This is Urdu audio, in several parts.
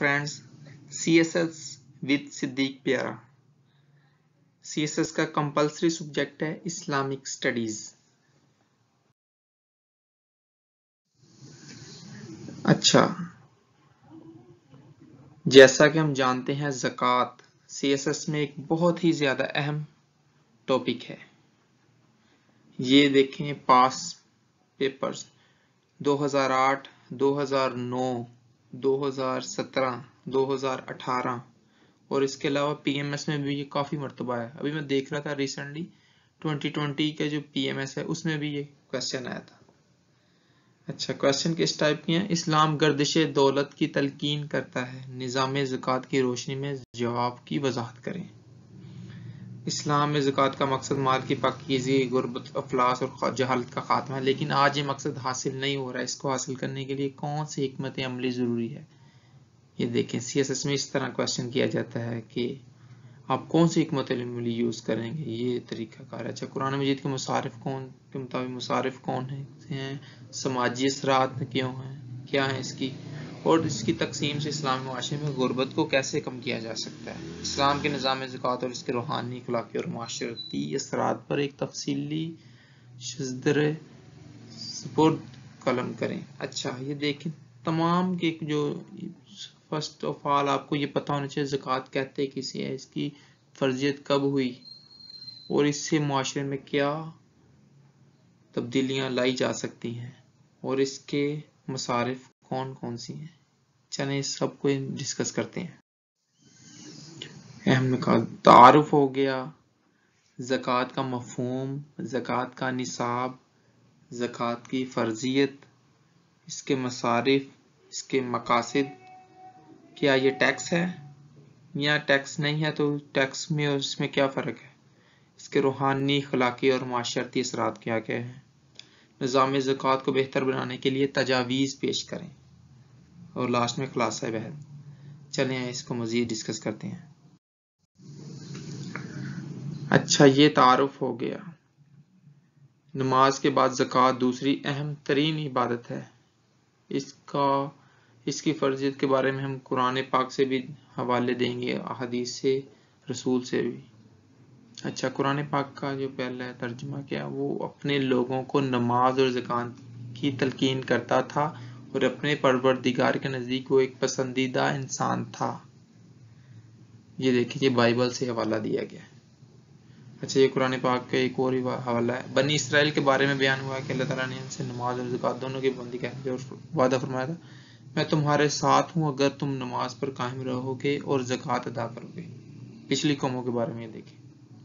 friends, CSS with सिद्दीक प्यारा। CSS का कंपल्सरी सब्जेक्ट है इस्लामिक स्टडीज। अच्छा, जैसा कि हम जानते हैं ज़कात CSS में एक बहुत ही ज्यादा अहम टॉपिक है। ये देखें पास पेपर्स 2008, 2009, 2017, 2018 और इसके अलावा PMS में भी ये काफी मर्तबा है। अभी मैं देख रहा था रिसेंटली 2020 के जो PMS है उसमें भी ये क्वेश्चन आया था। अच्छा, क्वेश्चन किस टाइप के हैं? इस्लाम गर्दिशे दौलत की तलकीन करता है, निज़ाम ज़कात की रोशनी में जवाब की वजाहत करें। इस्लाम में ज़कात का मकसद माल की पाकीज़गी, गुर्बत, अफलास और जहालत का खात्मा है, लेकिन आज ये मकसद हासिल नहीं हो रहा है। इसको हासिल करने के लिए कौन सी हिकमत अमली ज़रूरी है? ये देखें, CSS में इस तरह क्वेश्चन किया जाता है कि आप कौन सी हिकमत अमली यूज़ करेंगे, ये तरीका कार है। अच्छा, कुरान मजीद के मुसारिफ कौन के मुताबिक मुसारिफ कौन हैं, समाजी असरात क्यों हैं, क्या है इसकी, और इसकी तकसीम से इस्लामी मुआशरे में गुर्बत को कैसे कम किया जा सकता है। इस्लाम के निज़ाम ज़कात और इसके रूहानी, अखलाकी और माशरती असरात पर एक तफसीली शज़दर सुपुर्द कलम करें। अच्छा, ये देखें तमाम के जो फर्स्ट ऑफ ऑल आपको ये पता होना चाहिए ज़कात कहते किसे है, इसकी फर्जियत कब हुई और इससे मुआशरे में क्या तब्दीलियां लाई जा सकती हैं और इसके मसारिफ कौन कौन सी हैं। चलें इस सब को डिस्कस करते हैं। अहम निकात तारुफ हो गया, ज़कात का मफ़हूम, ज़कात का निसाब, ज़कात की फर्जियत, इसके मसारिफ, इसके मकासिद, क्या ये टैक्स है या टैक्स नहीं है, तो टैक्स में और इसमें क्या फ़र्क है, इसके रूहानी, अखलाकी और माशरती असरात क्या क्या हैं, निज़ाम ज़कात को बेहतर बनाने के लिए तजावीज़ पेश करें और लास्ट में खुलासा बहस। चलें इसको मज़ीद डिस्कस करते हैं। अच्छा, ये तारुफ हो गया। नमाज के बाद ज़कात दूसरी अहम तरीन इबादत है। इसकी फर्जियत के बारे में हम कुरान पाक से भी हवाले देंगे, हदीस से, रसूल से भी। अच्छा, कुरान पाक का जो पहला तर्जुमा किया वो अपने लोगों को नमाज और ज़कात की तलकीन करता था और अपने परवरदिगार के नज़दीक वो एक पसंदीदा इंसान था। ये देखिए, बाइबल से हवाला दिया गया। अच्छा, ये कुरान पाक का एक और हवाला है। बनी इसराइल के बारे में बयान हुआ कि अल्लाह ताला ने इनसे नमाज और ज़कात दोनों की पाबंदी करने और वादा फरमाया था, मैं तुम्हारे साथ हूँ अगर तुम नमाज पर कायम रहोगे और ज़कात अदा करोगे। पिछली कौमों के बारे में ये देखिए।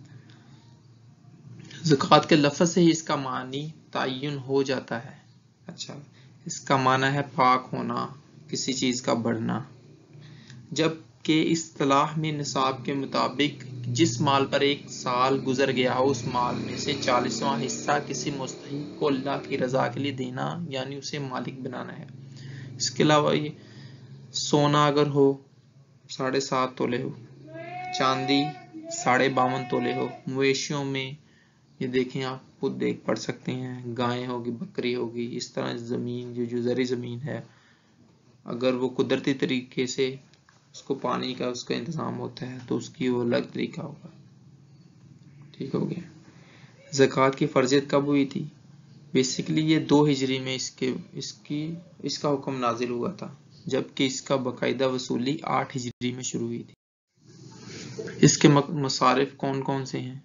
ज़कात के लफ्ज़ से ही इसका मानी तयन हो जाता है। अच्छा, इसका माना है पाक होना, किसी चीज़ का बढ़ना, जबकि इस्तिलाह में निसाब के मुताबिक जिस माल पर एक साल गुजर गया हो उस माल में से 40वां हिस्सा किसी मुस्तहिक को अल्लाह की रज़ा के लिए देना, यानी उसे मालिक बनाना है। इसके अलावा ये सोना अगर हो 7.5 तोले हो, चांदी 52.5 तोले हो, मवेशियों में ये देखें, आप खुद देख पढ़ सकते हैं, गाय होगी, बकरी होगी, इस तरह ज़मीन जो ज़री ज़मीन है, अगर वो कुदरती तरीके से उसको पानी का उसका इंतज़ाम होता है तो उसकी वो अलग तरीका होगा। ठीक हो गया। ज़कात की फर्जियत कब हुई थी? बेसिकली ये 2 हिजरी में इसका हुक्म नाजिल हुआ था, जबकि इसका बाकायदा वसूली 8 हिजरी में शुरू हुई थी। इसके मसारिफ कौन कौन से हैं?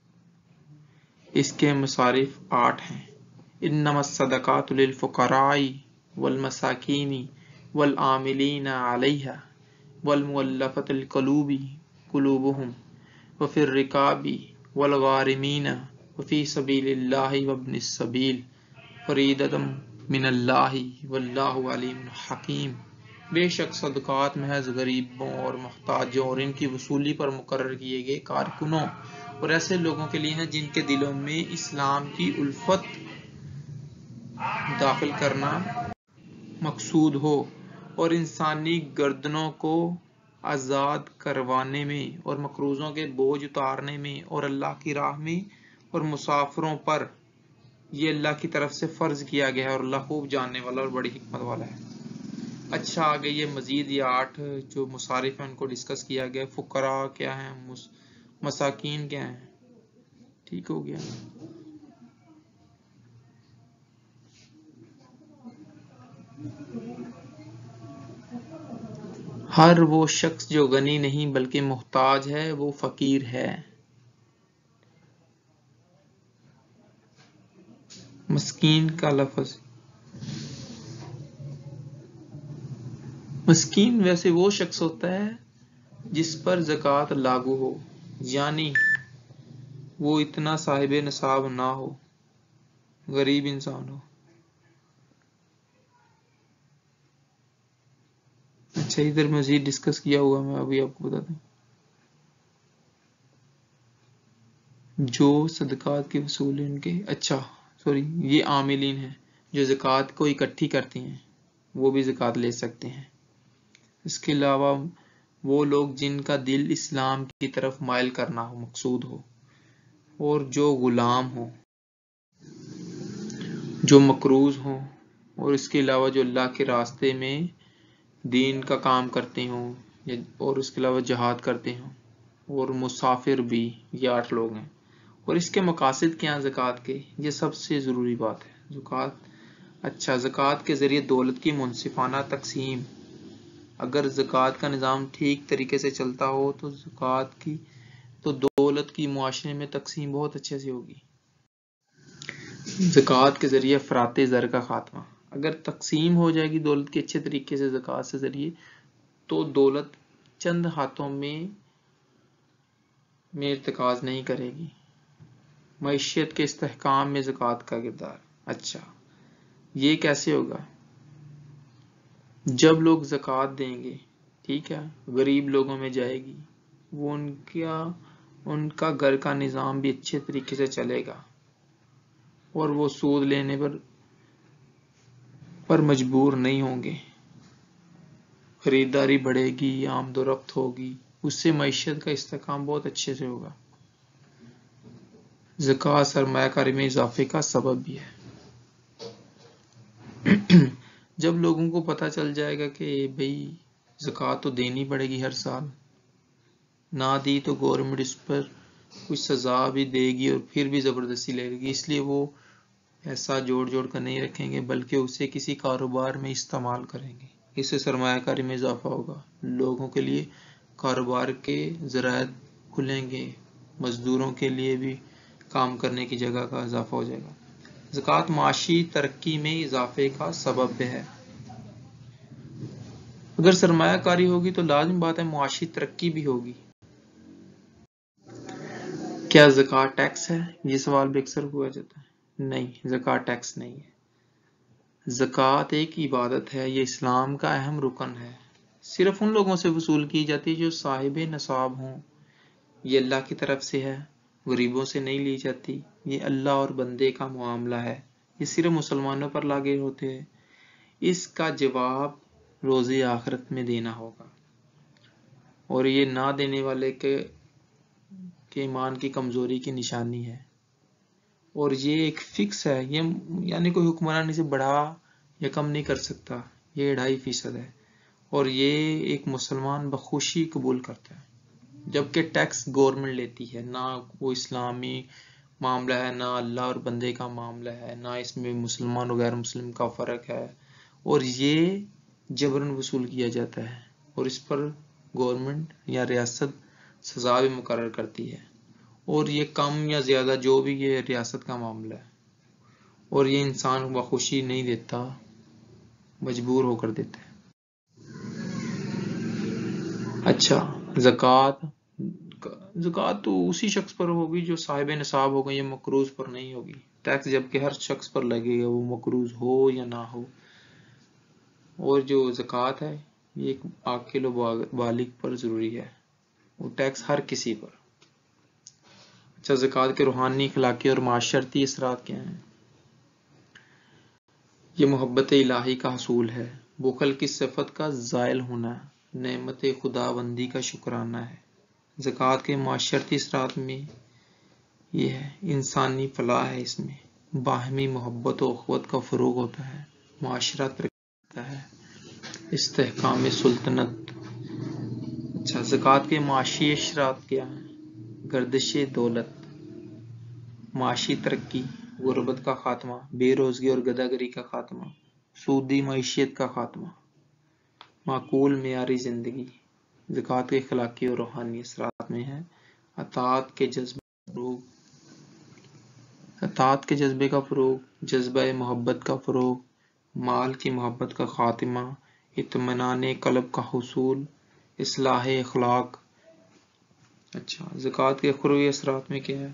इसके मसारिफ 8 हैं। इन्नमस सदकातु लिल फुक़राई वल मसाकीनी वल आमिलीना अलैहा वल मुअल्लफ़तिल क़ुलूबुहुम व फिर रिकाबी वल गारिमीना व फी सबीलिल्लाहि व इब्निस सबील फरीदतम मिनल्लाहि वल्लाहु अलीमुन हकीम। बेशक सदकात महज गरीबों और मुहताजों और इनकी वसूली पर मुकर्रर किए गए कारकुनों और ऐसे लोगों के लिए हैं जिनके दिलों में इस्लाम की उल्फत दाखिल करना मकसूद हो और इंसानी गर्दनों को आज़ाद करवाने में और मकरूज़ों के बोझ उतारने में और अल्लाह की राह में और मुसाफिरों पर ये अल्लाह की तरफ से फ़र्ज किया गया है और अल्लाह खूब जानने वाला और बड़ी हिकमत वाला है। اچھا آگے یہ مزید یہ 8 جو مصارف ہیں ان کو ڈسکس کیا گیا. فقراء کیا ہیں, مساکین کیا ہیں. ٹھیک ہو گیا. ہر وہ شخص جو غنی نہیں بلکہ محتاج ہے وہ فقیر ہے. مسکین کا لفظ, مسکین ویسے وہ شخص ہوتا ہے جس پر زکوٰۃ لاگو ہو, یعنی وہ اتنا صاحب نصاب نہ ہو, غریب انسان ہو. اچھا ادھر مزید ڈسکس کیا ہوا میں ابھی آپ کو بتا دوں. جو صدقات کے وصول ان کے یہ عاملین ہیں جو زکوٰۃ کو اکٹھی کرتے ہیں وہ بھی زکوٰۃ لے سکتے ہیں. اس کے علاوہ وہ لوگ جن کا دل اسلام کی طرف مائل کرنا ہو مقصود ہو, اور جو غلام ہوں, جو مقروض ہوں, اور اس کے علاوہ جو اللہ کے راستے میں دین کا کام کرتے ہوں اور اس کے علاوہ جہاد کرتے ہوں, اور مسافر بھی. یہ 8 لوگ ہیں. اور اس کے مقاصد کیا ہیں زکوٰۃ کے, یہ سب سے ضروری بات ہے. زکوٰۃ کے ذریعے دولت کی منصفانہ تقسیم. اگر زکوٰۃ کا نظام ٹھیک طریقے سے چلتا ہو تو دولت کی معاشرے میں تقسیم بہت اچھے سے ہوگی. زکوٰۃ کے ذریعے افراط زر کا خاتمہ. اگر تقسیم ہو جائے گی دولت کے اچھے طریقے سے زکوٰۃ سے ذریعے تو دولت چند ہاتھوں میں ارتکاز نہیں کرے گی. معیشت کے استحکام میں زکوٰۃ کا کردار. اچھا یہ کیسے ہوگا؟ جب لوگ زکوٰۃ دیں گے, ٹھیک ہے, غریب لوگوں میں جائے گی, وہ ان کا گھر کا نظام بھی اچھے طریقے سے چلے گا, اور وہ سود لینے پر مجبور نہیں ہوں گے. خریداری بڑھے گی, آمد و رفت ہوگی, اس سے معیشت کا استحکام بہت اچھے سے ہوگا. زکوٰۃ سرمایہ کاری میں اضافے کا سبب بھی ہے. جب لوگوں کو پتہ چل جائے گا کہ بھئی زکوٰۃ تو دینی پڑے گی ہر سال, نہ دی تو گورنمنٹ اس پر کچھ سزا بھی دے گی اور پھر بھی زبردستی لے گی, اس لیے وہ ایسا جوڑ کر نہیں رکھیں گے بلکہ اسے کسی کاروبار میں استعمال کریں گے. اس سے سرمایہ کاری میں اضافہ ہوگا, لوگوں کے لیے کاروبار کے ذرائع کھلیں گے, مزدوروں کے لیے بھی کام کرنے کی جگہ کا اضافہ ہو جائے گا. زکوٰۃ معاشی ترقی میں اضافے کا سبب ہے. اگر سرمایہ کاری ہوگی تو لازم بات ہے معاشی ترقی بھی ہوگی. کیا زکوٰۃ ٹیکس ہے؟ یہ سوال بھی اکثر ہوا جاتا ہے. نہیں, زکوٰۃ ٹیکس نہیں ہے. زکوٰۃ ایک عبادت ہے, یہ اسلام کا اہم رکن ہے. صرف ان لوگوں سے وصول کی جاتی ہے جو صاحب نصاب ہوں. یہ اللہ کی طرف سے ہے, غریبوں سے نہیں لی جاتی. یہ اللہ اور بندے کا معاملہ ہے, یہ صرف مسلمانوں پر لاگو ہوتے ہیں. اس کا جواب روز آخرت میں دینا ہوگا, اور یہ نہ دینے والے کے ایمان کی کمزوری کی نشانی ہے. اور یہ ایک فکس ہے, یہ یعنی کوئی حکمرانی سے بڑھا یا کم نہیں کر سکتا. یہ 2.5% ہے, اور یہ ایک مسلمان بخوشی قبول کرتا ہے. جبکہ ٹیکس گورنمنٹ لیتی ہے, نہ وہ اسلامی معاملہ ہے, نہ اللہ اور بندے کا معاملہ ہے, نہ اس میں مسلمان و غیر مسلم کا فرق ہے, اور یہ جبراً وصول کیا جاتا ہے, اور اس پر گورنمنٹ یا ریاست سزا بھی مقرر کرتی ہے. اور یہ کم یا زیادہ جو بھی یہ ریاست کا معاملہ ہے, اور یہ انسان بخوشی نہیں دیتا, مجبور ہو کر دیتا ہے. اچھا زکوٰۃ تو اسی شخص پر ہوگی جو صاحب نصاب ہوگا, یہ مقروض پر نہیں ہوگی. ٹیکس جبکہ ہر شخص پر لگے گا, وہ مقروض ہو یا نہ ہو. اور جو زکوٰۃ ہے یہ ایک عاقل و بالغ پر ضروری ہے, وہ ٹیکس ہر کسی پر. اچھا زکوٰۃ کے روحانی, اخلاقی اور معاشرتی اثرات کیا ہیں؟ یہ محبت الہی کا حصول ہے, بخل کی صفت کا زائل ہونا, نعمت خداوندی کا شکرانہ ہے. زکوٰۃ کے معاشرتی اثرات میں یہ ہے انسانی فلاح ہے, اس میں باہمی محبت و اخوت کا فروغ ہوتا ہے, معاشرہ ترقی کرتا ہے, استحکام سلطنت. اچھا، زکوٰۃ کے معاشی اثرات کیا ہیں؟ گردش دولت، معاشی ترقی، غربت کا خاتمہ، بے روزگاری اور گداگری کا خاتمہ، سودی معیشت کا خاتمہ، معقول معیاری زندگی. زکوٰۃ کے اخلاقی اور روحانی اثرات میں ہے اطاعت کے جذبے کا فروغ، جذبہ محبت کا فروغ، مال کی محبت کا خاتمہ، اطمینان قلب کا حصول، اصلاح اخلاق. اچھا، زکوٰۃ کے اخروی اثرات میں کیا ہے؟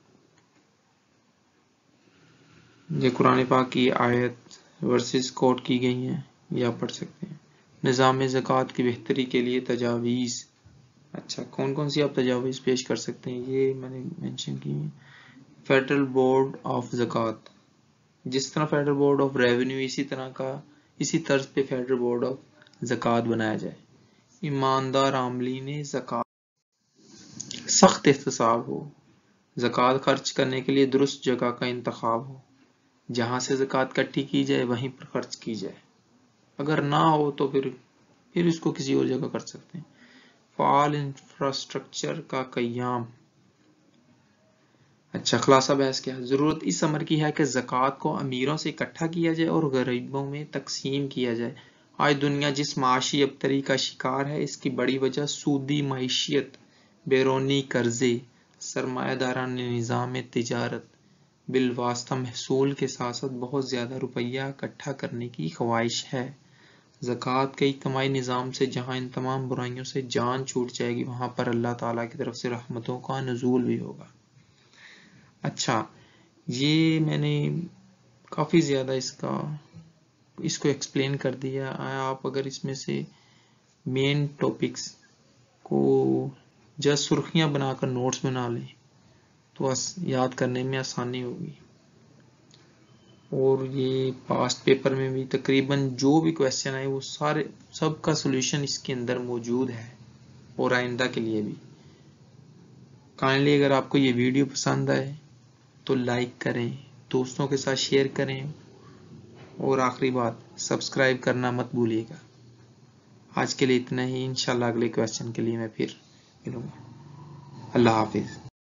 یہ قرآن پاک کی آیت ورسز کوٹ کی گئی ہیں، یا پڑھ سکتے ہیں. نظام زکوٰۃ کی بہتری کے لیے تجاویز. اچھا، کون کون سی آپ تجاویز پیش کر سکتے ہیں؟ یہ میں نے مینشن کی ہیں. فیڈرل بورڈ آف زکوٰۃ، جس طرح فیڈرل بورڈ آف ریونیو اسی طرز پہ فیڈرل بورڈ آف زکوٰۃ بنایا جائے. ایماندار عاملین زکوٰۃ، سخت احتساب ہو، زکوٰۃ خرچ کرنے کے لیے درست جگہ کا انتخاب ہو، جہاں سے زکوٰۃ اکٹھی کی جائے وہیں پر خرچ کی جائے، اگر نہ ہو تو پھر اس کو کسی اور جگہ کر سکتے ہیں. فعال انفراسٹرکچر کا قیام. اچھا، خلاصہ بحث کیا ہے؟ ضرورت اس امر کی ہے کہ زکوٰۃ کو امیروں سے اکٹھا کیا جائے اور غریبوں میں تقسیم کیا جائے. آج دنیا جس معاشی ابتری کا شکار ہے، اس کی بڑی وجہ سودی معیشت، بیرونی قرضے، سرمایہ دارانہ نظام تجارت، بالواسطہ محصول کے ساتھ ساتھ بہت زیادہ روپیہ اکٹھا کرنے کی خواہش ہے. زکوٰۃ کے اجتماعی نظام سے جہاں ان تمام برائیوں سے جان چھوٹ جائے گی، وہاں پر اللہ تعالیٰ کی طرف سے رحمتوں کا نزول بھی ہوگا. اچھا، یہ میں نے کافی زیادہ اس کو ایکسپلین کر دیا. آپ اگر اس میں سے مین ٹاپکس کو جس سرخیاں بنا کر نوٹس بنا لیں تو یاد کرنے میں آسانی ہوگی. اور یہ پاسٹ پیپر میں بھی تقریباً جو بھی کویسچن آئے وہ سب کا سولوشن اس کے اندر موجود ہے، اور آئندہ کے لیے بھی. کائنڈلی اگر آپ کو یہ ویڈیو پسند آئے تو لائک کریں، دوستوں کے ساتھ شیئر کریں، اور آخری بات سبسکرائب کرنا مت بھولیے گا. آج کے لیے اتنا ہی. انشاءاللہ اگلے کویسچن کے لیے میں پھر ملوں گا. اللہ حافظ.